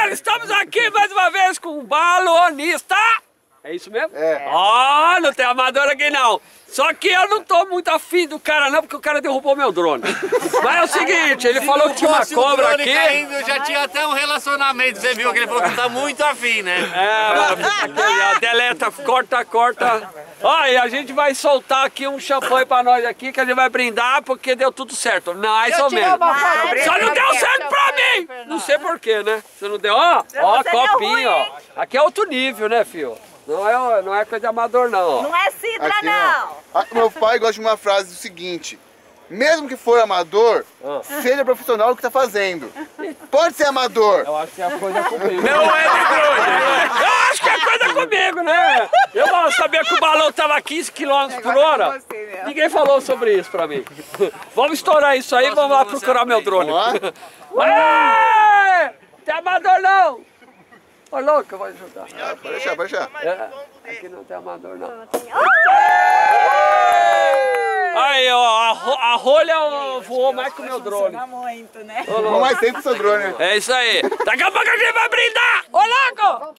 galera, estamos aqui mais uma vez com o balonista. É isso mesmo? É. Ó, não tem amador aqui não. Só que eu não tô muito afim do cara não, porque o cara derrubou meu drone. Mas é o seguinte, ele falou que tinha uma cobra aqui. Eu já tinha até um relacionamento, você viu que ele falou que tá muito afim, né? É, deleta, corta. Ó, e a gente vai soltar aqui um champanhe pra nós aqui, que a gente vai brindar, porque deu tudo certo. Mais ou menos. Só não deu certo pra mim! Não sei porquê, né? Você não deu? Ó, copinho, ó. Aqui é outro nível, né, filho? Não é coisa de amador, não. Não é cidra, Aqui, não. Meu pai gosta de uma frase do seguinte: mesmo que for amador, seja profissional no que tá fazendo. Pode ser amador. Eu acho que é coisa comigo. Não é de drone. Eu acho que é coisa comigo, né? Eu não sabia que o balão tava a 15 km por hora. Ninguém falou sobre isso pra mim. Vamos estourar isso aí e vamos lá procurar meu drone. Ué! Tem amador não! Ô louco, eu vou ajudar. Pode deixar. Aqui não tem amador não. Aí, ó, a rolha voou mais que o meu drone. Muito, né? Vamos mais tempo com o seu drone. É isso aí. Daqui a pouco a gente vai brindar! Ô louco!